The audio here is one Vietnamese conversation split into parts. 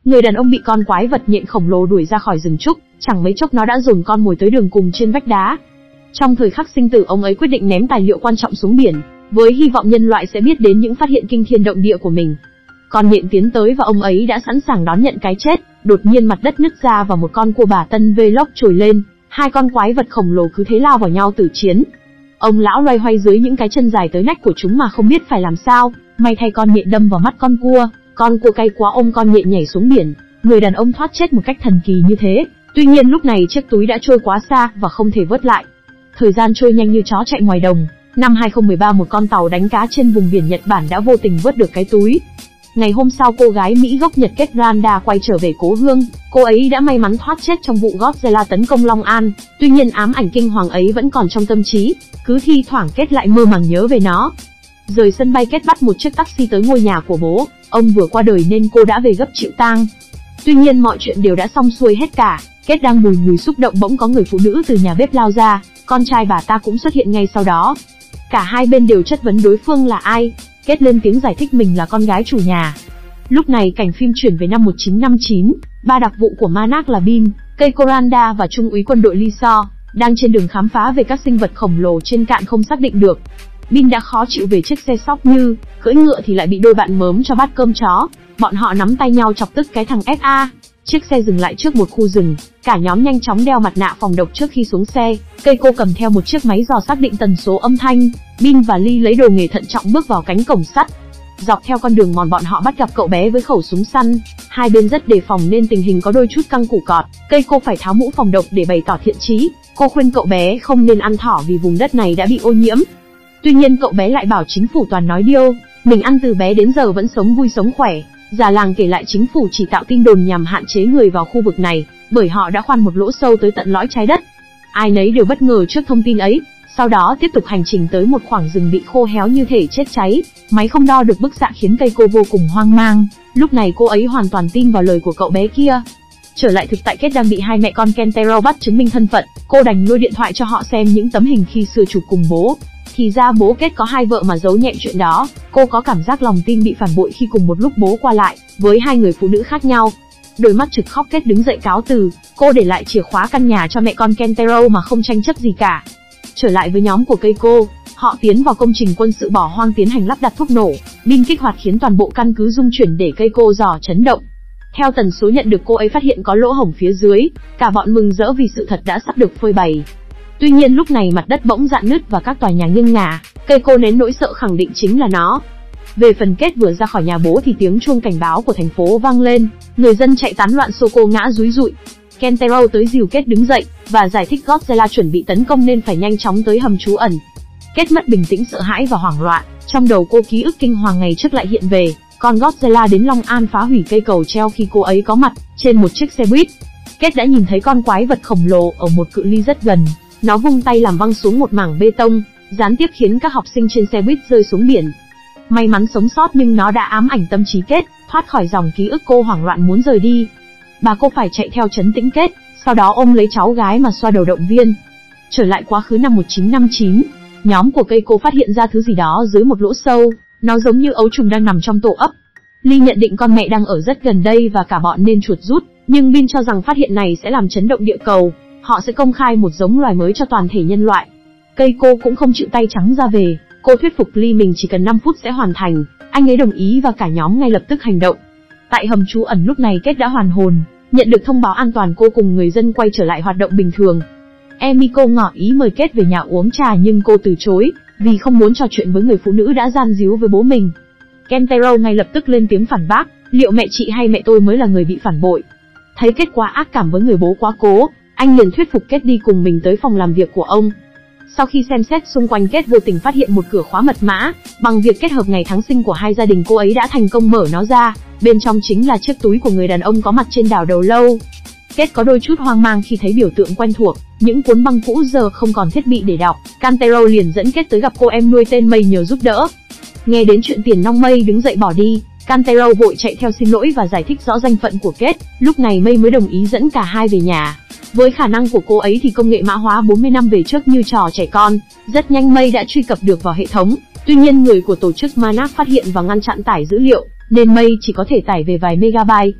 Người đàn ông bị con quái vật nhện khổng lồ đuổi ra khỏi rừng trúc, chẳng mấy chốc nó đã dồn con mồi tới đường cùng trên vách đá. Trong thời khắc sinh tử, ông ấy quyết định ném tài liệu quan trọng xuống biển, với hy vọng nhân loại sẽ biết đến những phát hiện kinh thiên động địa của mình. Con nhện tiến tới và ông ấy đã sẵn sàng đón nhận cái chết. Đột nhiên mặt đất nứt ra và một con cua bà tân vlog trồi lên, hai con quái vật khổng lồ cứ thế lao vào nhau tử chiến. Ông lão loay hoay dưới những cái chân dài tới nách của chúng mà không biết phải làm sao. May thay con nhện đâm vào mắt con cua cay quá ôm con nhện nhảy xuống biển. Người đàn ông thoát chết một cách thần kỳ như thế. Tuy nhiên lúc này chiếc túi đã trôi quá xa và không thể vớt lại. Thời gian trôi nhanh như chó chạy ngoài đồng. Năm 2013, một con tàu đánh cá trên vùng biển Nhật Bản đã vô tình vớt được cái túi. Ngày hôm sau, cô gái Mỹ gốc Nhật Kate Randa quay trở về cố hương. Cô ấy đã may mắn thoát chết trong vụ Godzilla tấn công Long An. Tuy nhiên ám ảnh kinh hoàng ấy vẫn còn trong tâm trí, cứ thi thoảng Kate lại mơ màng nhớ về nó. Rời sân bay, Kate bắt một chiếc taxi tới ngôi nhà của bố. Ông vừa qua đời nên cô đã về gấp chịu tang. Tuy nhiên mọi chuyện đều đã xong xuôi hết cả. Kate đang bùi ngùi xúc động, bỗng có người phụ nữ từ nhà bếp lao ra. Con trai bà ta cũng xuất hiện ngay sau đó. Cả hai bên đều chất vấn đối phương là ai. Kate lên tiếng giải thích mình là con gái chủ nhà. Lúc này cảnh phim chuyển về năm 1959, ba đặc vụ của Manak là Bin, Keiko Randa và Trung úy quân đội Lee So đang trên đường khám phá về các sinh vật khổng lồ trên cạn không xác định được. Bin đã khó chịu về chiếc xe sóc như, cưỡi ngựa thì lại bị đôi bạn mớm cho bát cơm chó. Bọn họ nắm tay nhau chọc tức cái thằng SA. Chiếc xe dừng lại trước một khu rừng, cả nhóm nhanh chóng đeo mặt nạ phòng độc trước khi xuống xe. Keiko cầm theo một chiếc máy dò xác định tần số âm thanh. Bin và Lee lấy đồ nghề thận trọng bước vào cánh cổng sắt. Dọc theo con đường mòn, bọn họ bắt gặp cậu bé với khẩu súng săn. Hai bên rất đề phòng nên tình hình có đôi chút căng củ cọt. Keiko phải tháo mũ phòng độc để bày tỏ thiện chí. Cô khuyên cậu bé không nên ăn thỏ vì vùng đất này đã bị ô nhiễm. Tuy nhiên cậu bé lại bảo chính phủ toàn nói điêu, mình ăn từ bé đến giờ vẫn sống vui sống khỏe. Già làng kể lại chính phủ chỉ tạo tin đồn nhằm hạn chế người vào khu vực này, bởi họ đã khoan một lỗ sâu tới tận lõi trái đất. Ai nấy đều bất ngờ trước thông tin ấy. Sau đó tiếp tục hành trình tới một khoảng rừng bị khô héo như thể chết cháy. Máy không đo được bức xạ khiến Keiko vô cùng hoang mang. Lúc này cô ấy hoàn toàn tin vào lời của cậu bé kia. Trở lại thực tại, Kate đang bị hai mẹ con Kentaro bắt chứng minh thân phận. Cô đành lôi điện thoại cho họ xem những tấm hình khi xưa chụp cùng bố. Thì ra bố Kate có hai vợ mà giấu nhẹm chuyện đó. Cô có cảm giác lòng tin bị phản bội khi cùng một lúc bố qua lại với hai người phụ nữ khác nhau. Đôi mắt trực khóc, Kate đứng dậy cáo từ. Cô để lại chìa khóa căn nhà cho mẹ con Kentaro mà không tranh chấp gì cả. Trở lại với nhóm của Keiko, họ tiến vào công trình quân sự bỏ hoang tiến hành lắp đặt thuốc nổ. Bin kích hoạt khiến toàn bộ căn cứ rung chuyển để Keiko dò chấn động. Theo tần số nhận được, cô ấy phát hiện có lỗ hổng phía dưới. Cả bọn mừng rỡ vì sự thật đã sắp được phơi bày. Tuy nhiên lúc này mặt đất bỗng rạn nứt và các tòa nhà nghiêng ngả. Keiko nén nỗi sợ khẳng định chính là nó. Về phần Kate, vừa ra khỏi nhà bố thì tiếng chuông cảnh báo của thành phố vang lên. Người dân chạy tán loạn, Soko ngã rúi rụi. Kentaro tới dìu Kate đứng dậy và giải thích Godzilla chuẩn bị tấn công nên phải nhanh chóng tới hầm trú ẩn. Kate mất bình tĩnh, sợ hãi và hoảng loạn. Trong đầu cô ký ức kinh hoàng ngày trước lại hiện về. Con Godzilla đến Long An phá hủy cây cầu treo khi cô ấy có mặt trên một chiếc xe buýt. Kate đã nhìn thấy con quái vật khổng lồ ở một cự ly rất gần. Nó vung tay làm văng xuống một mảng bê tông, gián tiếp khiến các học sinh trên xe buýt rơi xuống biển. May mắn sống sót nhưng nó đã ám ảnh tâm trí Kate, thoát khỏi dòng ký ức. Cô hoảng loạn muốn rời đi. Bà cô phải chạy theo trấn tĩnh Kate, sau đó ôm lấy cháu gái mà xoa đầu động viên. Trở lại quá khứ năm 1959, nhóm của Keiko phát hiện ra thứ gì đó dưới một lỗ sâu. Nó giống như ấu trùng đang nằm trong tổ ấp. Lee nhận định con mẹ đang ở rất gần đây và cả bọn nên chuột rút, nhưng Bin cho rằng phát hiện này sẽ làm chấn động địa cầu. Họ sẽ công khai một giống loài mới cho toàn thể nhân loại. Keiko cũng không chịu tay trắng ra về. Cô thuyết phục Lee mình chỉ cần 5 phút sẽ hoàn thành. Anh ấy đồng ý và cả nhóm ngay lập tức hành động. Tại hầm trú ẩn lúc này Kate đã hoàn hồn. Nhận được thông báo an toàn, cô cùng người dân quay trở lại hoạt động bình thường. Emiko ngỏ ý mời Kate về nhà uống trà nhưng cô từ chối, vì không muốn trò chuyện với người phụ nữ đã gian díu với bố mình. Kentaro ngay lập tức lên tiếng phản bác, liệu mẹ chị hay mẹ tôi mới là người bị phản bội. Thấy kết quả ác cảm với người bố quá cố, anh liền thuyết phục Kate đi cùng mình tới phòng làm việc của ông. Sau khi xem xét xung quanh, Kate vô tình phát hiện một cửa khóa mật mã. Bằng việc kết hợp ngày tháng sinh của hai gia đình, cô ấy đã thành công mở nó ra. Bên trong chính là chiếc túi của người đàn ông có mặt trên đảo Đầu Lâu. Kate có đôi chút hoang mang khi thấy biểu tượng quen thuộc, những cuốn băng cũ giờ không còn thiết bị để đọc. Kentaro liền dẫn Kate tới gặp cô em nuôi tên Mây nhờ giúp đỡ. Nghe đến chuyện tiền nong, Mây đứng dậy bỏ đi. Kentaro vội chạy theo xin lỗi và giải thích rõ danh phận của Kate. Lúc này Mây mới đồng ý dẫn cả hai về nhà. Với khả năng của cô ấy thì công nghệ mã hóa 40 năm về trước như trò trẻ con. Rất nhanh Mây đã truy cập được vào hệ thống. Tuy nhiên người của tổ chức Manak phát hiện và ngăn chặn tải dữ liệu, nên Mây chỉ có thể tải về vài megabyte.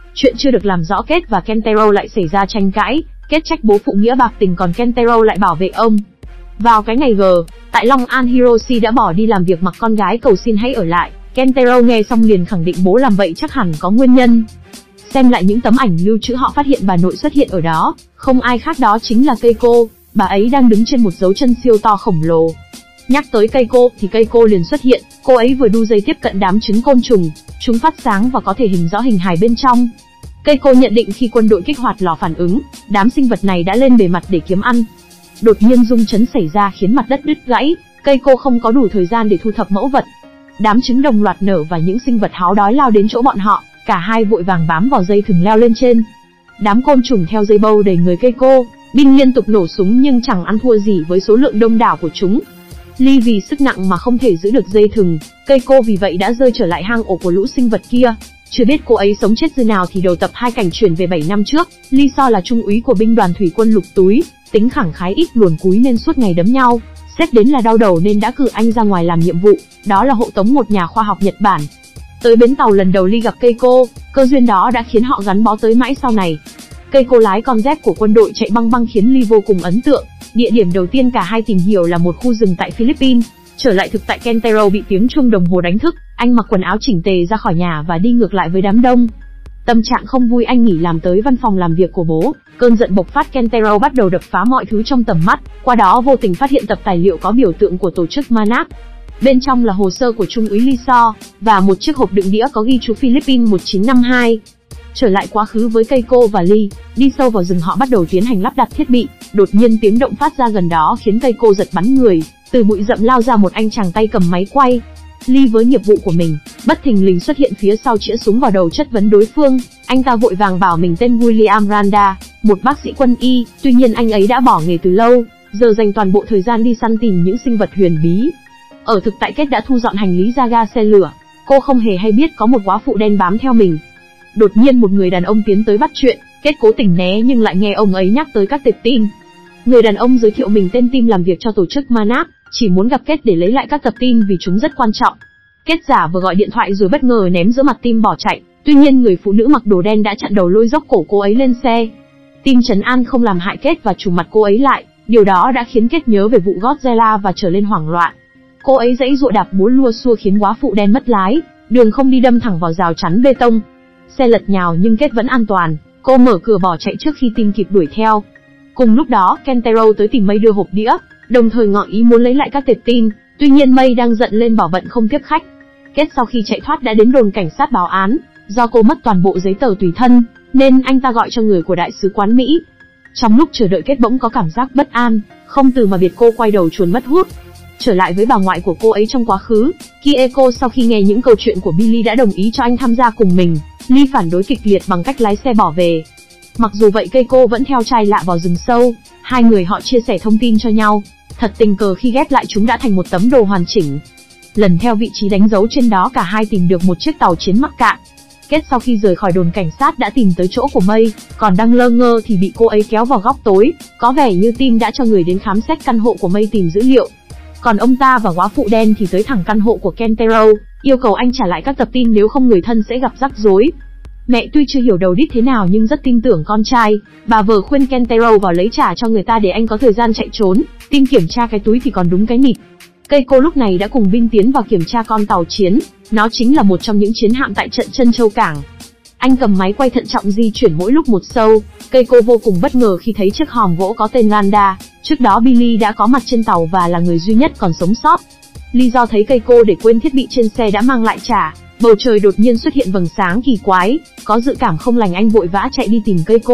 Chuyện chưa được làm rõ, Kate và Kentaro lại xảy ra tranh cãi. Kate trách bố phụ nghĩa bạc tình, còn Kentaro lại bảo vệ ông. Vào cái ngày tại Long An, Hiroshi đã bỏ đi làm việc mặc con gái cầu xin hãy ở lại. Kentaro nghe xong liền khẳng định bố làm vậy chắc hẳn có nguyên nhân. Xem lại những tấm ảnh lưu trữ, họ phát hiện bà nội xuất hiện ở đó, không ai khác đó chính là Keiko. Bà ấy đang đứng trên một dấu chân siêu to khổng lồ. Nhắc tới Keiko thì Keiko liền xuất hiện, cô ấy vừa đu dây tiếp cận đám trứng côn trùng, chúng phát sáng và có thể hình rõ hình hài bên trong. Keiko nhận định khi quân đội kích hoạt lò phản ứng, đám sinh vật này đã lên bề mặt để kiếm ăn. Đột nhiên rung chấn xảy ra khiến mặt đất đứt gãy, Keiko không có đủ thời gian để thu thập mẫu vật. Đám trứng đồng loạt nở và những sinh vật háo đói lao đến chỗ bọn họ, cả hai vội vàng bám vào dây thừng leo lên trên. Đám côn trùng theo dây bâu đầy người Keiko, Bin liên tục nổ súng nhưng chẳng ăn thua gì với số lượng đông đảo của chúng. Lee vì sức nặng mà không thể giữ được dây thừng, Keiko vì vậy đã rơi trở lại hang ổ của lũ sinh vật kia. Chưa biết cô ấy sống chết dư nào thì đầu tập 2 cảnh chuyển về 7 năm trước. Lee So là trung úy của binh đoàn thủy quân Lục Túi, tính khẳng khái ít luồn cúi nên suốt ngày đấm nhau. Sếp đến là đau đầu nên đã cử anh ra ngoài làm nhiệm vụ, đó là hộ tống một nhà khoa học Nhật Bản. Tới bến tàu lần đầu Lee gặp Keiko, cơ duyên đó đã khiến họ gắn bó tới mãi sau này. Keiko lái con dép của quân đội chạy băng băng khiến Lee vô cùng ấn tượng. Địa điểm đầu tiên cả hai tìm hiểu là một khu rừng tại Philippines. Trở lại thực tại, Kentaro bị tiếng chuông đồng hồ đánh thức, anh mặc quần áo chỉnh tề ra khỏi nhà và đi ngược lại với đám đông. Tâm trạng không vui, anh nghỉ làm tới văn phòng làm việc của bố. Cơn giận bộc phát, Kentaro bắt đầu đập phá mọi thứ trong tầm mắt, qua đó vô tình phát hiện tập tài liệu có biểu tượng của tổ chức MANAP. Bên trong là hồ sơ của trung úy Lee So và một chiếc hộp đựng đĩa có ghi chú Philippines 1952. Trở lại quá khứ với Keiko và Lee, đi sâu vào rừng họ bắt đầu tiến hành lắp đặt thiết bị. Đột nhiên tiếng động phát ra gần đó khiến Keiko giật bắn người, từ bụi rậm lao ra một anh chàng tay cầm máy quay. Lee với nghiệp vụ của mình, bất thình lình xuất hiện phía sau chĩa súng vào đầu chất vấn đối phương. Anh ta vội vàng bảo mình tên William Randa, một bác sĩ quân y, tuy nhiên anh ấy đã bỏ nghề từ lâu, giờ dành toàn bộ thời gian đi săn tìm những sinh vật huyền bí. Ở thực tại, Kate đã thu dọn hành lý ra ga xe lửa, cô không hề hay biết có một góa phụ đen bám theo mình. Đột nhiên một người đàn ông tiến tới bắt chuyện, Kate cố tình né nhưng lại nghe ông ấy nhắc tới các tệp tin. Người đàn ông giới thiệu mình tên Tim, làm việc cho tổ chức MANAP, chỉ muốn gặp Kate để lấy lại các tập tin vì chúng rất quan trọng. Kate giả vừa gọi điện thoại rồi bất ngờ ném giữa mặt Tim bỏ chạy, tuy nhiên người phụ nữ mặc đồ đen đã chặn đầu lôi dốc cổ cô ấy lên xe. Tim trấn an không làm hại Kate và trùm mặt cô ấy lại, điều đó đã khiến Kate nhớ về vụ Godzilla và trở lên hoảng loạn. Cô ấy giãy giụa đạp búa lua xua khiến góa phụ đen mất lái, đường không đi đâm thẳng vào rào chắn bê tông. Xe lật nhào nhưng Kate vẫn an toàn, cô mở cửa bỏ chạy trước khi Tim kịp đuổi theo. Cùng lúc đó, Kentaro tới tìm May đưa hộp đĩa, đồng thời ngỏ ý muốn lấy lại các tệp tin, tuy nhiên May đang giận lên bảo bận không tiếp khách. Kate sau khi chạy thoát đã đến đồn cảnh sát báo án, do cô mất toàn bộ giấy tờ tùy thân, nên anh ta gọi cho người của đại sứ quán Mỹ. Trong lúc chờ đợi, Kate bỗng có cảm giác bất an, không từ mà biệt, cô quay đầu chuồn mất hút. Trở lại với bà ngoại của cô ấy trong quá khứ, Kieko sau khi nghe những câu chuyện của Billy đã đồng ý cho anh tham gia cùng mình. Lee phản đối kịch liệt bằng cách lái xe bỏ về. Mặc dù vậy, Keiko vẫn theo trai lạ vào rừng sâu, hai người họ chia sẻ thông tin cho nhau. Thật tình cờ khi ghép lại chúng đã thành một tấm đồ hoàn chỉnh. Lần theo vị trí đánh dấu trên đó, cả hai tìm được một chiếc tàu chiến mắc cạn. Kate sau khi rời khỏi đồn cảnh sát đã tìm tới chỗ của May, còn đang lơ ngơ thì bị cô ấy kéo vào góc tối. Có vẻ như Tim đã cho người đến khám xét căn hộ của May tìm dữ liệu. Còn ông ta và góa phụ đen thì tới thẳng căn hộ của Kentaro, yêu cầu anh trả lại các tập tin, nếu không người thân sẽ gặp rắc rối. Mẹ tuy chưa hiểu đầu đít thế nào nhưng rất tin tưởng con trai, bà vợ khuyên Kentaro vào lấy trả cho người ta để anh có thời gian chạy trốn. Tim kiểm tra cái túi thì còn đúng cái nịt. Keiko lúc này đã cùng Bin tiến vào kiểm tra con tàu chiến, nó chính là một trong những chiến hạm tại trận Trân Châu Cảng. Anh cầm máy quay thận trọng di chuyển mỗi lúc một sâu. Keiko vô cùng bất ngờ khi thấy chiếc hòm gỗ có tên Randa. Trước đó Billy đã có mặt trên tàu và là người duy nhất còn sống sót. Lý do thấy Keiko để quên thiết bị trên xe đã mang lại trả. Bầu trời đột nhiên xuất hiện vầng sáng kỳ quái, có dự cảm không lành, anh vội vã chạy đi tìm Keiko.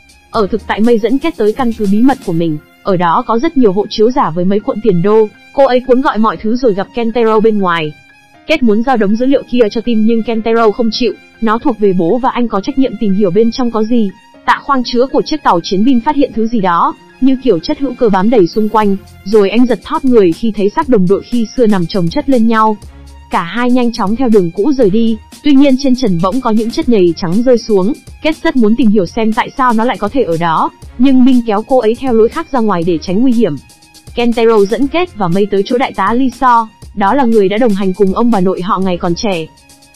Ở thực tại, May dẫn Kate tới căn cứ bí mật của mình, ở đó có rất nhiều hộ chiếu giả với mấy cuộn tiền đô. Cô ấy cuốn gọi mọi thứ rồi gặp Kentaro bên ngoài. Kate muốn giao đống dữ liệu kia cho Tim nhưng Kentaro không chịu, nó thuộc về bố và anh có trách nhiệm tìm hiểu bên trong có gì. Tạ khoang chứa của chiếc tàu chiến Bin phát hiện thứ gì đó, như kiểu chất hữu cơ bám đầy xung quanh, rồi anh giật thót người khi thấy xác đồng đội khi xưa nằm chồng chất lên nhau. Cả hai nhanh chóng theo đường cũ rời đi, tuy nhiên trên trần bỗng có những chất nhầy trắng rơi xuống. Kate rất muốn tìm hiểu xem tại sao nó lại có thể ở đó, nhưng Bin kéo cô ấy theo lối khác ra ngoài để tránh nguy hiểm. Kentaro dẫn Kate và May tới chỗ đại tá Lee So, đó là người đã đồng hành cùng ông bà nội họ ngày còn trẻ.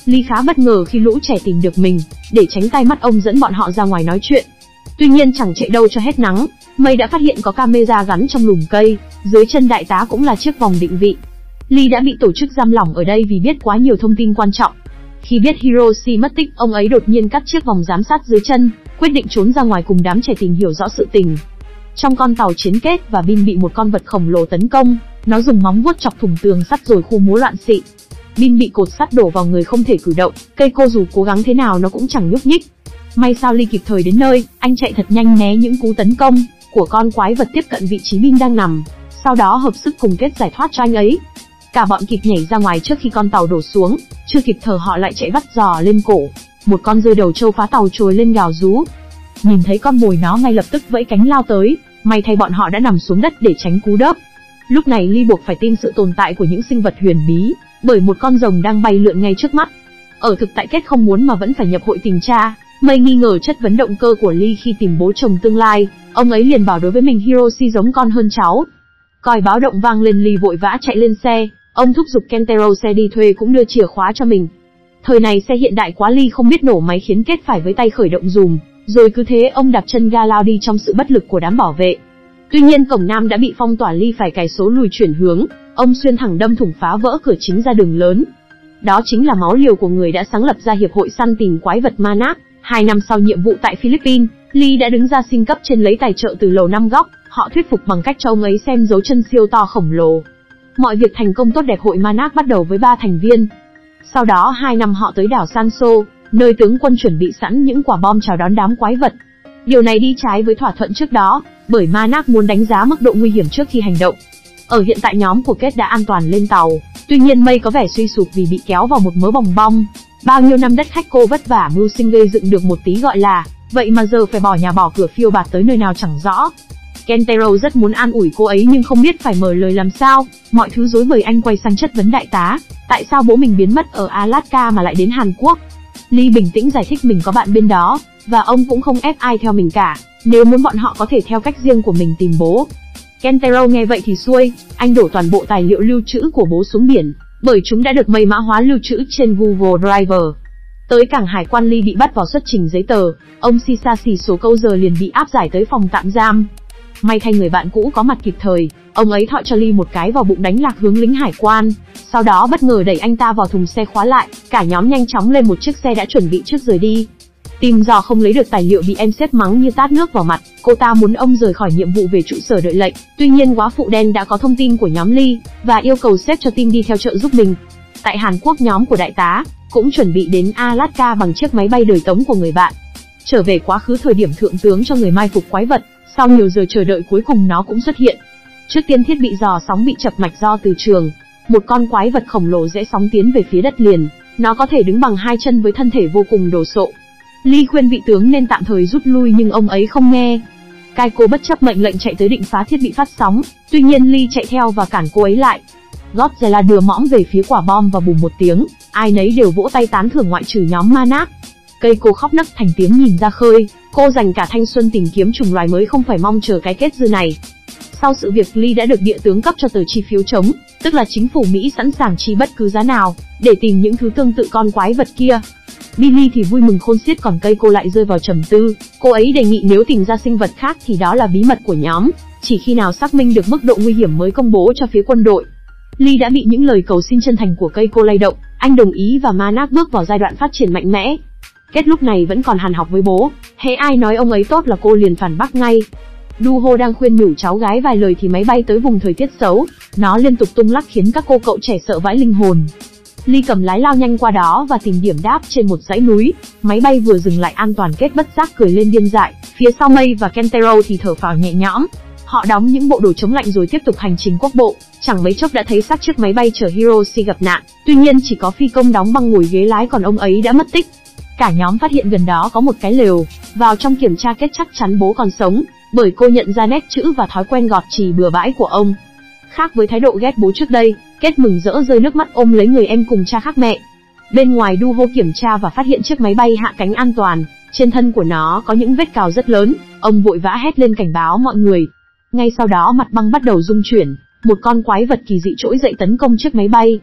Lee khá bất ngờ khi lũ trẻ tìm được mình, để tránh tai mắt ông dẫn bọn họ ra ngoài nói chuyện. Tuy nhiên chẳng chạy đâu cho hết nắng, May đã phát hiện có camera gắn trong lùm cây, dưới chân đại tá cũng là chiếc vòng định vị. Lee đã bị tổ chức giam lỏng ở đây vì biết quá nhiều thông tin quan trọng. Khi biết Hiroshi mất tích, ông ấy đột nhiên cắt chiếc vòng giám sát dưới chân, quyết định trốn ra ngoài cùng đám trẻ tìm hiểu rõ sự tình. Trong con tàu chiến kết và Bin bị một con vật khổng lồ tấn công, nó dùng móng vuốt chọc thủng tường sắt rồi khu múa loạn xị. Bin bị cột sắt đổ vào người không thể cử động, cây cô dù cố gắng thế nào nó cũng chẳng nhúc nhích. May sao Lee kịp thời đến nơi, anh chạy thật nhanh né những cú tấn công của con quái vật tiếp cận vị trí Bin đang nằm, sau đó hợp sức cùng kết giải thoát cho anh ấy. Cả bọn kịp nhảy ra ngoài trước khi con tàu đổ xuống, chưa kịp thở họ lại chạy vắt giò lên cổ. Một con rơi đầu trâu phá tàu trồi lên gào rú. Nhìn thấy con mồi nó ngay lập tức vẫy cánh lao tới, may thay bọn họ đã nằm xuống đất để tránh cú đớp. Lúc này Lee buộc phải tin sự tồn tại của những sinh vật huyền bí, bởi một con rồng đang bay lượn ngay trước mắt. Ở thực tại Kết không muốn mà vẫn phải nhập hội tình tra. May nghi ngờ chất vấn động cơ của Lee khi tìm bố chồng tương lai, ông ấy liền bảo đối với mình Hiroshi giống con hơn cháu. Còi báo động vang lên, Lee vội vã chạy lên xe, ông thúc giục Kentaro xe đi thuê cũng đưa chìa khóa cho mình. Thời này xe hiện đại quá, Lee không biết nổ máy khiến Kết phải với tay khởi động dùm, rồi cứ thế ông đạp chân ga lao đi trong sự bất lực của đám bảo vệ. Tuy nhiên cổng nam đã bị phong tỏa, Lee phải cài số lùi chuyển hướng, ông xuyên thẳng đâm thủng phá vỡ cửa chính ra đường lớn. Đó chính là máu liều của người đã sáng lập ra hiệp hội săn tìm quái vật Manak. 2 năm sau nhiệm vụ tại Philippines, Lee đã đứng ra xin cấp trên lấy tài trợ từ Lầu Năm Góc, họ thuyết phục bằng cách cho ông ấy xem dấu chân siêu to khổng lồ. Mọi việc thành công tốt đẹp, hội Manak bắt đầu với 3 thành viên. Sau đó 2 năm họ tới đảo Sanso, nơi tướng quân chuẩn bị sẵn những quả bom chào đón đám quái vật. Điều này đi trái với thỏa thuận trước đó, bởi Manak muốn đánh giá mức độ nguy hiểm trước khi hành động. Ở hiện tại nhóm của Kết đã an toàn lên tàu, tuy nhiên May có vẻ suy sụp vì bị kéo vào một mớ bòng bong. Bao nhiêu năm đất khách cô vất vả mưu sinh gây dựng được một tí gọi là, vậy mà giờ phải bỏ nhà bỏ cửa phiêu bạt tới nơi nào chẳng rõ. Kentaro rất muốn an ủi cô ấy nhưng không biết phải mở lời làm sao, mọi thứ rối bời. Anh quay sang chất vấn đại tá, tại sao bố mình biến mất ở Alaska mà lại đến Hàn Quốc. Lee bình tĩnh giải thích mình có bạn bên đó, và ông cũng không ép ai theo mình cả, nếu muốn bọn họ có thể theo cách riêng của mình tìm bố. Kentaro nghe vậy thì xuôi, anh đổ toàn bộ tài liệu lưu trữ của bố xuống biển, bởi chúng đã được May mã hóa lưu trữ trên Google Drive. Tới cảng hải quan, Lee bị bắt vào xuất trình giấy tờ, ông Shisashi số câu giờ liền bị áp giải tới phòng tạm giam. May thay người bạn cũ có mặt kịp thời, ông ấy thọ cho Lee một cái vào bụng đánh lạc hướng lính hải quan, sau đó bất ngờ đẩy anh ta vào thùng xe khóa lại, cả nhóm nhanh chóng lên một chiếc xe đã chuẩn bị trước rời đi. Tìm dò không lấy được tài liệu bị em sếp mắng như tát nước vào mặt, cô ta muốn ông rời khỏi nhiệm vụ về trụ sở đợi lệnh, tuy nhiên góa phụ đen đã có thông tin của nhóm Lee, và yêu cầu sếp cho team đi theo trợ giúp mình. Tại Hàn Quốc, nhóm của đại tá cũng chuẩn bị đến Alaska bằng chiếc máy bay đời tống của người bạn. Trở về quá khứ thời điểm thượng tướng cho người mai phục quái vật, sau nhiều giờ chờ đợi cuối cùng nó cũng xuất hiện. Trước tiên thiết bị dò sóng bị chập mạch do từ trường, một con quái vật khổng lồ rẽ sóng tiến về phía đất liền, nó có thể đứng bằng 2 chân với thân thể vô cùng đồ sộ. Lee khuyên vị tướng nên tạm thời rút lui nhưng ông ấy không nghe. Kaiko bất chấp mệnh lệnh chạy tới định phá thiết bị phát sóng, tuy nhiên Lee chạy theo và cản cô ấy lại. Godzilla đưa mõm về phía quả bom và bùm một tiếng, ai nấy đều vỗ tay tán thưởng ngoại trừ nhóm Manak. Kaiko khóc nấc thành tiếng nhìn ra khơi, cô dành cả thanh xuân tìm kiếm chủng loài mới không phải mong chờ cái kết dư này. Sau sự việc, Lee đã được địa tướng cấp cho tờ chi phiếu chống, tức là chính phủ Mỹ sẵn sàng chi bất cứ giá nào để tìm những thứ tương tự con quái vật kia. Billy thì vui mừng khôn xiết, còn Keiko lại rơi vào trầm tư. Cô ấy đề nghị nếu tìm ra sinh vật khác thì đó là bí mật của nhóm, chỉ khi nào xác minh được mức độ nguy hiểm mới công bố cho phía quân đội. Lee đã bị những lời cầu xin chân thành của Keiko lay động, anh đồng ý và Manak bước vào giai đoạn phát triển mạnh mẽ. Kết lúc này vẫn còn hằn học với bố, hễ ai nói ông ấy tốt là cô liền phản bác ngay. Duho đang khuyên nhủ cháu gái vài lời thì máy bay tới vùng thời tiết xấu, nó liên tục tung lắc khiến các cô cậu trẻ sợ vãi linh hồn. Lee cầm lái lao nhanh qua đó và tìm điểm đáp trên một dãy núi. Máy bay vừa dừng lại an toàn, Kết bất giác cười lên điên dại. Phía sau May và Kentaro thì thở phào nhẹ nhõm. Họ đóng những bộ đồ chống lạnh rồi tiếp tục hành trình quốc bộ. Chẳng mấy chốc đã thấy xác chiếc máy bay chở Hiroshi gặp nạn. Tuy nhiên chỉ có phi công đóng băng ngồi ghế lái, còn ông ấy đã mất tích. Cả nhóm phát hiện gần đó có một cái lều. Vào trong kiểm tra, Kết chắc chắn bố còn sống, bởi cô nhận ra nét chữ và thói quen gọt chì bừa bãi của ông. Khác với thái độ ghét bố trước đây, Kết mừng rỡ rơi nước mắt ôm lấy người em cùng cha khác mẹ. Bên ngoài, Duho kiểm tra và phát hiện chiếc máy bay hạ cánh an toàn, trên thân của nó có những vết cào rất lớn. Ông vội vã hét lên cảnh báo mọi người. Ngay sau đó mặt băng bắt đầu rung chuyển, một con quái vật kỳ dị trỗi dậy tấn công chiếc máy bay.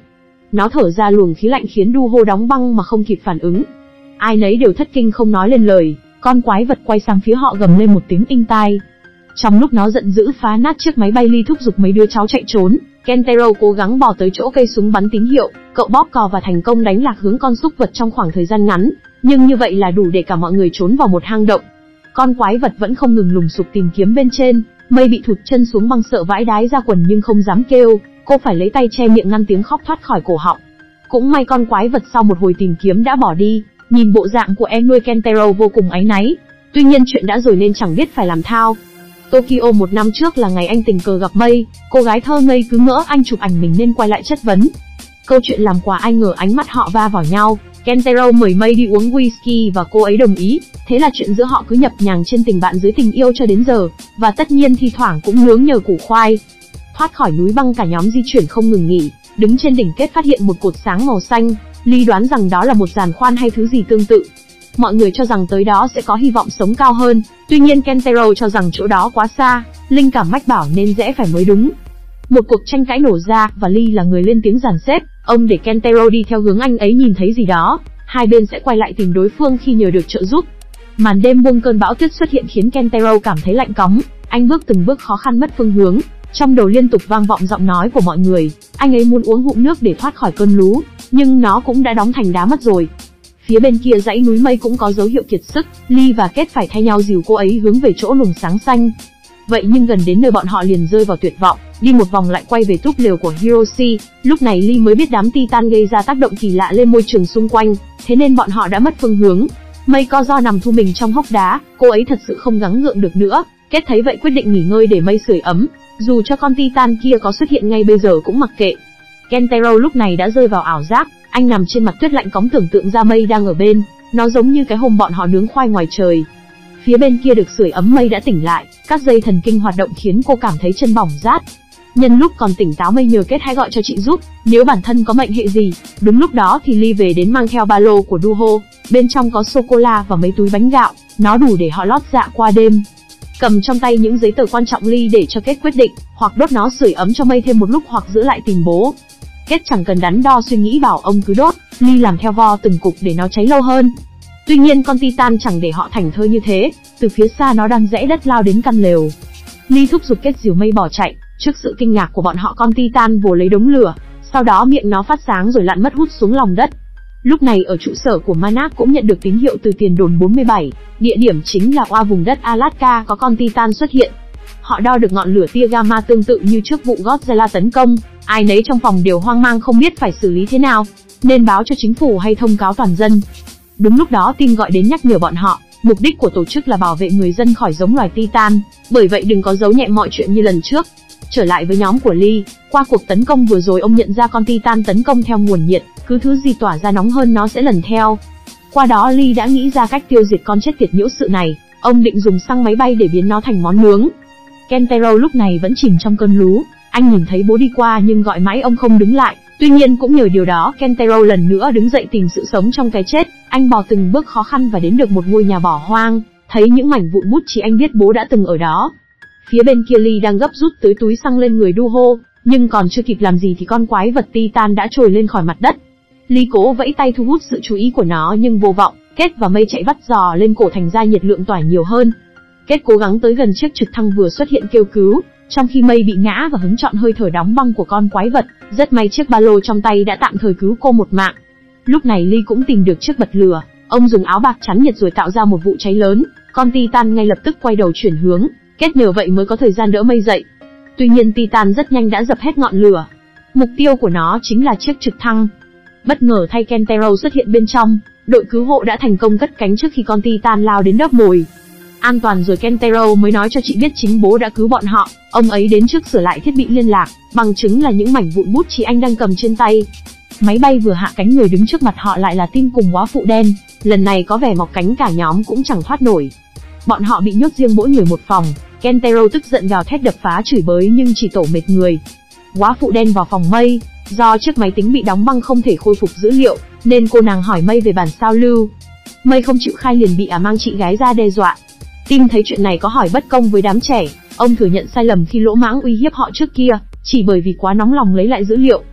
Nó thở ra luồng khí lạnh khiến Duho đóng băng mà không kịp phản ứng. Ai nấy đều thất kinh không nói lên lời, con quái vật quay sang phía họ gầm lên một tiếng inh tai. Trong lúc nó giận dữ phá nát chiếc máy bay, Lee thúc giục mấy đứa cháu chạy trốn. Kentaro cố gắng bò tới chỗ cây súng bắn tín hiệu, cậu bóp cò và thành công đánh lạc hướng con súc vật trong khoảng thời gian ngắn, nhưng như vậy là đủ để cả mọi người trốn vào một hang động. Con quái vật vẫn không ngừng lùng sục tìm kiếm bên trên. Mây bị thụt chân xuống băng sợ vãi đái ra quần nhưng không dám kêu, cô phải lấy tay che miệng ngăn tiếng khóc thoát khỏi cổ họng. Cũng may con quái vật sau một hồi tìm kiếm đã bỏ đi. Nhìn bộ dạng của em nuôi, Kentaro vô cùng áy náy. Tuy nhiên chuyện đã rồi nên chẳng biết phải làm thao. Tokyo một năm trước là ngày anh tình cờ gặp Mây, cô gái thơ ngây cứ ngỡ anh chụp ảnh mình nên quay lại chất vấn. Câu chuyện làm quà ai ngờ ánh mắt họ va vào nhau. Kentaro mời Mây đi uống whisky và cô ấy đồng ý, thế là chuyện giữa họ cứ nhập nhằng trên tình bạn dưới tình yêu cho đến giờ, và tất nhiên thi thoảng cũng nướng nhờ củ khoai. Thoát khỏi núi băng, cả nhóm di chuyển không ngừng nghỉ, đứng trên đỉnh kết phát hiện một cột sáng màu xanh. Lee đoán rằng đó là một giàn khoan hay thứ gì tương tự. Mọi người cho rằng tới đó sẽ có hy vọng sống cao hơn, tuy nhiên Kentaro cho rằng chỗ đó quá xa, linh cảm mách bảo nên rẽ phải mới đúng. Một cuộc tranh cãi nổ ra và Lee là người lên tiếng dàn xếp, ông để Kentaro đi theo hướng anh ấy nhìn thấy gì đó, hai bên sẽ quay lại tìm đối phương khi nhờ được trợ giúp. Màn đêm buông, cơn bão tuyết xuất hiện khiến Kentaro cảm thấy lạnh cóng, anh bước từng bước khó khăn mất phương hướng, trong đầu liên tục vang vọng giọng nói của mọi người, anh ấy muốn uống ngụm nước để thoát khỏi cơn lú, nhưng nó cũng đã đóng thành đá mất rồi. Phía bên kia dãy núi Mây cũng có dấu hiệu kiệt sức, Lee và Kết phải thay nhau dìu cô ấy hướng về chỗ luồng sáng xanh. Vậy nhưng gần đến nơi bọn họ liền rơi vào tuyệt vọng, đi một vòng lại quay về túp lều của Hiroshi. Lúc này Lee mới biết đám Titan gây ra tác động kỳ lạ lên môi trường xung quanh, thế nên bọn họ đã mất phương hướng. Mây co ro nằm thu mình trong hốc đá, cô ấy thật sự không gắng gượng được nữa. Kết thấy vậy quyết định nghỉ ngơi để Mây sưởi ấm, dù cho con Titan kia có xuất hiện ngay bây giờ cũng mặc kệ. Kentaro lúc này đã rơi vào ảo giác, anh nằm trên mặt tuyết lạnh cóng tưởng tượng ra Mây đang ở bên, nó giống như cái hôm bọn họ nướng khoai ngoài trời. Phía bên kia được sưởi ấm, Mây đã tỉnh lại, các dây thần kinh hoạt động khiến cô cảm thấy chân bỏng rát. Nhân lúc còn tỉnh táo, Mây nhờ Kết hãy gọi cho chị giúp, nếu bản thân có mệnh hệ gì. Đúng lúc đó thì Lee về đến mang theo ba lô của Duho, bên trong có sô-cô-la và mấy túi bánh gạo, nó đủ để họ lót dạ qua đêm. Cầm trong tay những giấy tờ quan trọng, Lee để cho Kết quyết định, hoặc đốt nó sưởi ấm cho Mây thêm một lúc hoặc giữ lại tìm bố. Kết chẳng cần đắn đo suy nghĩ bảo ông cứ đốt, Lee làm theo vo từng cục để nó cháy lâu hơn. Tuy nhiên con Titan chẳng để họ thảnh thơi như thế, từ phía xa nó đang rẽ đất lao đến căn lều. Lee thúc giục Kết dìu Mây bỏ chạy, trước sự kinh ngạc của bọn họ con Titan vồ lấy đống lửa, sau đó miệng nó phát sáng rồi lặn mất hút xuống lòng đất. Lúc này ở trụ sở của Manak cũng nhận được tín hiệu từ tiền đồn 47, địa điểm chính là vùng đất Alaska có con Titan xuất hiện. Họ đo được ngọn lửa tia gamma tương tự như trước vụ Godzilla tấn công, ai nấy trong phòng đều hoang mang không biết phải xử lý thế nào, nên báo cho chính phủ hay thông cáo toàn dân. Đúng lúc đó tin gọi đến nhắc nhở bọn họ, mục đích của tổ chức là bảo vệ người dân khỏi giống loài Titan, bởi vậy đừng có giấu nhẹm mọi chuyện như lần trước. Trở lại với nhóm của Lee, qua cuộc tấn công vừa rồi ông nhận ra con Titan tấn công theo nguồn nhiệt, cứ thứ gì tỏa ra nóng hơn nó sẽ lần theo. Qua đó Lee đã nghĩ ra cách tiêu diệt con chết tiệt nhiễu sự này, ông định dùng xăng máy bay để biến nó thành món nướng. Kentaro lúc này vẫn chìm trong cơn lú, anh nhìn thấy bố đi qua nhưng gọi mãi ông không đứng lại. Tuy nhiên cũng nhờ điều đó, Kentaro lần nữa đứng dậy tìm sự sống trong cái chết. Anh bò từng bước khó khăn và đến được một ngôi nhà bỏ hoang, thấy những mảnh vụn bút chỉ anh biết bố đã từng ở đó. Phía bên kia Lee đang gấp rút tưới túi xăng lên người Duho, nhưng còn chưa kịp làm gì thì con quái vật Titan đã trồi lên khỏi mặt đất. Lee cố vẫy tay thu hút sự chú ý của nó nhưng vô vọng, Kết và Mây chạy vắt giò lên cổ thành ra nhiệt lượng tỏa nhiều hơn. Kết cố gắng tới gần chiếc trực thăng vừa xuất hiện kêu cứu, trong khi Mây bị ngã và hứng trọn hơi thở đóng băng của con quái vật. Rất may chiếc ba lô trong tay đã tạm thời cứu cô một mạng. Lúc này Lee cũng tìm được chiếc bật lửa, ông dùng áo bạc chắn nhiệt rồi tạo ra một vụ cháy lớn. Con Titan ngay lập tức quay đầu chuyển hướng, Kết nhờ vậy mới có thời gian đỡ Mây dậy. Tuy nhiên Titan rất nhanh đã dập hết ngọn lửa. Mục tiêu của nó chính là chiếc trực thăng. Bất ngờ thay, Kentaro xuất hiện bên trong, đội cứu hộ đã thành công cất cánh trước khi con Titan lao đến đớp mồi. An toàn rồi, Kentaro mới nói cho chị biết chính bố đã cứu bọn họ. Ông ấy đến trước sửa lại thiết bị liên lạc, bằng chứng là những mảnh vụn bút chỉ anh đang cầm trên tay. Máy bay vừa hạ cánh, người đứng trước mặt họ lại là Tim cùng góa phụ đen. Lần này có vẻ mọc cánh cả nhóm cũng chẳng thoát nổi. Bọn họ bị nhốt riêng mỗi người một phòng. Kentaro tức giận gào thét đập phá chửi bới nhưng chỉ tổ mệt người. Góa phụ đen vào phòng Mây, do chiếc máy tính bị đóng băng không thể khôi phục dữ liệu, nên cô nàng hỏi Mây về bản sao lưu. Mây không chịu khai liền bị mang chị gái ra đe dọa. Tim thấy chuyện này có hỏi bất công với đám trẻ, ông thừa nhận sai lầm khi lỗ mãng uy hiếp họ trước kia, chỉ bởi vì quá nóng lòng lấy lại dữ liệu.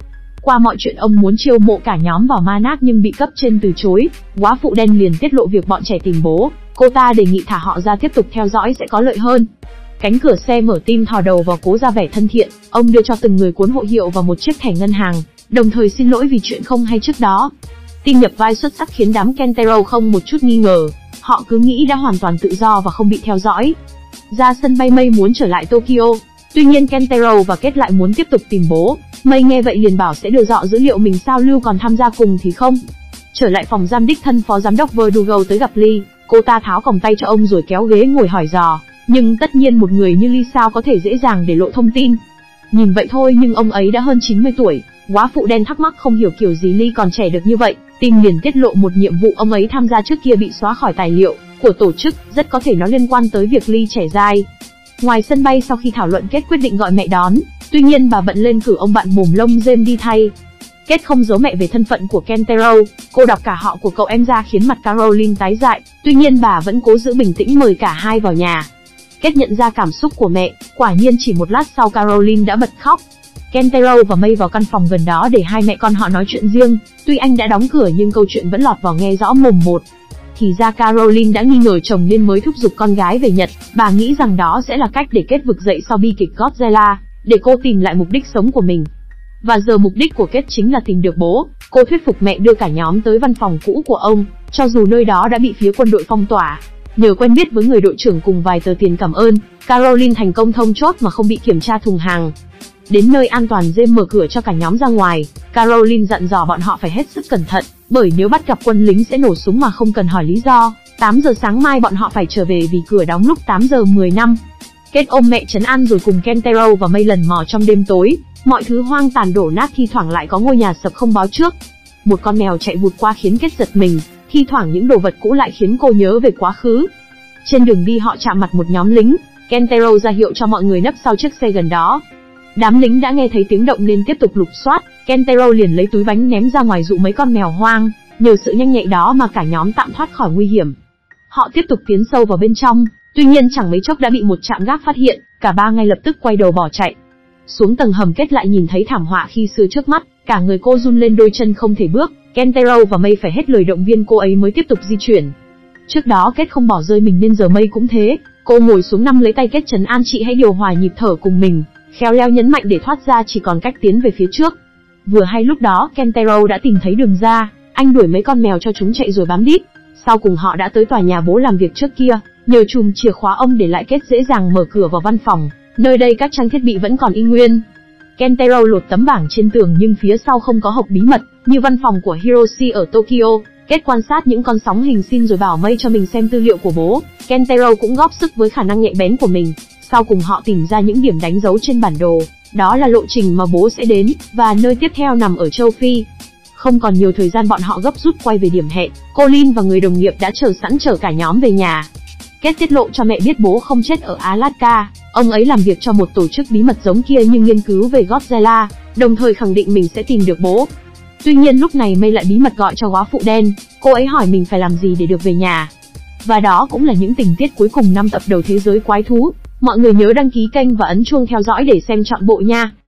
Qua mọi chuyện ông muốn chiêu mộ cả nhóm vào Manak nhưng bị cấp trên từ chối, góa phụ đen liền tiết lộ việc bọn trẻ tìm bố. Cô ta đề nghị thả họ ra tiếp tục theo dõi sẽ có lợi hơn. Cánh cửa xe mở, Tim thò đầu vào cố ra vẻ thân thiện, ông đưa cho từng người cuốn hộ hiệu và một chiếc thẻ ngân hàng, đồng thời xin lỗi vì chuyện không hay trước đó. Tim nhập vai xuất sắc khiến đám Kentaro không một chút nghi ngờ, họ cứ nghĩ đã hoàn toàn tự do và không bị theo dõi. Ra sân bay, Mei muốn trở lại Tokyo, tuy nhiên Kentaro và Kết lại muốn tiếp tục tìm bố. Mei nghe vậy liền bảo sẽ đưa dọ dữ liệu mình sao lưu, còn tham gia cùng thì không. Trở lại phòng giam, đích thân phó giám đốc Verdugo tới gặp Lee, cô ta tháo còng tay cho ông rồi kéo ghế ngồi hỏi dò. Nhưng tất nhiên một người như Lee sao có thể dễ dàng để lộ thông tin. Nhìn vậy thôi nhưng ông ấy đã hơn 90 tuổi, góa phụ đen thắc mắc không hiểu kiểu gì Lee còn trẻ được như vậy. Tim liền tiết lộ một nhiệm vụ ông ấy tham gia trước kia bị xóa khỏi tài liệu của tổ chức, rất có thể nó liên quan tới việc Lee trẻ dai. Ngoài sân bay, sau khi thảo luận, Kết quyết định gọi mẹ đón, tuy nhiên bà bận lên cử ông bạn mồm lông James đi thay. Kết không giấu mẹ về thân phận của Kentaro, cô đọc cả họ của cậu em ra khiến mặt Caroline tái dại, tuy nhiên bà vẫn cố giữ bình tĩnh mời cả hai vào nhà. Kết nhận ra cảm xúc của mẹ, quả nhiên chỉ một lát sau Caroline đã bật khóc. Kentaro và Mei vào căn phòng gần đó để hai mẹ con họ nói chuyện riêng, tuy anh đã đóng cửa nhưng câu chuyện vẫn lọt vào nghe rõ mồm một. Thì ra Caroline đã nghi ngờ chồng nên mới thúc giục con gái về Nhật, bà nghĩ rằng đó sẽ là cách để Kết vực dậy sau bi kịch Godzilla, để cô tìm lại mục đích sống của mình. Và giờ mục đích của Kết chính là tìm được bố. Cô thuyết phục mẹ đưa cả nhóm tới văn phòng cũ của ông, cho dù nơi đó đã bị phía quân đội phong tỏa. Nhờ quen biết với người đội trưởng cùng vài tờ tiền cảm ơn, Caroline thành công thông chốt mà không bị kiểm tra thùng hàng. Đến nơi an toàn, James mở cửa cho cả nhóm ra ngoài. Caroline dặn dò bọn họ phải hết sức cẩn thận, bởi nếu bắt gặp quân lính sẽ nổ súng mà không cần hỏi lý do. 8 giờ sáng mai bọn họ phải trở về vì cửa đóng lúc 8 giờ 10 năm. Kết ôm mẹ trấn an rồi cùng Kentaro và Mei lần mò trong đêm tối. Mọi thứ hoang tàn đổ nát, thi thoảng lại có ngôi nhà sập không báo trước. Một con mèo chạy vụt qua khiến Kết giật mình, thi thoảng những đồ vật cũ lại khiến cô nhớ về quá khứ. Trên đường đi họ chạm mặt một nhóm lính, Kentaro ra hiệu cho mọi người nấp sau chiếc xe gần đó. Đám lính đã nghe thấy tiếng động nên tiếp tục lục soát, Kentaro liền lấy túi bánh ném ra ngoài dụ mấy con mèo hoang, nhờ sự nhanh nhạy đó mà cả nhóm tạm thoát khỏi nguy hiểm. Họ tiếp tục tiến sâu vào bên trong, tuy nhiên chẳng mấy chốc đã bị một trạm gác phát hiện, cả ba ngay lập tức quay đầu bỏ chạy. Xuống tầng hầm, Kết lại nhìn thấy thảm họa khi xưa trước mắt, cả người cô run lên, đôi chân không thể bước. Kentaro và Mei phải hết lời động viên cô ấy mới tiếp tục di chuyển. Trước đó Kết không bỏ rơi mình nên giờ Mei cũng thế, cô ngồi xuống nắm lấy tay Kết trấn an chị hãy điều hòa nhịp thở cùng mình, khéo léo nhấn mạnh để thoát ra chỉ còn cách tiến về phía trước. Vừa hay lúc đó Kentaro đã tìm thấy đường ra, anh đuổi mấy con mèo cho chúng chạy rồi bám đít. Sau cùng họ đã tới tòa nhà bố làm việc trước kia, nhờ chùm chìa khóa ông để lại Kết dễ dàng mở cửa vào văn phòng. Nơi đây các trang thiết bị vẫn còn y nguyên. Kentaro lột tấm bảng trên tường nhưng phía sau không có hộp bí mật, như văn phòng của Hiroshi ở Tokyo. Kết quan sát những con sóng hình sin rồi bảo Mei cho mình xem tư liệu của bố. Kentaro cũng góp sức với khả năng nhạy bén của mình. Sau cùng họ tìm ra những điểm đánh dấu trên bản đồ, đó là lộ trình mà bố sẽ đến, và nơi tiếp theo nằm ở châu Phi. Không còn nhiều thời gian, bọn họ gấp rút quay về điểm hẹn. Colin và người đồng nghiệp đã chờ sẵn chở cả nhóm về nhà. Kết tiết lộ cho mẹ biết bố không chết ở Alaska, ông ấy làm việc cho một tổ chức bí mật giống kia nhưng nghiên cứu về Godzilla, đồng thời khẳng định mình sẽ tìm được bố. Tuy nhiên lúc này Mei lại bí mật gọi cho góa phụ đen, cô ấy hỏi mình phải làm gì để được về nhà. Và đó cũng là những tình tiết cuối cùng 5 tập đầu Thế giới quái thú. Mọi người nhớ đăng ký kênh và ấn chuông theo dõi để xem trọn bộ nha.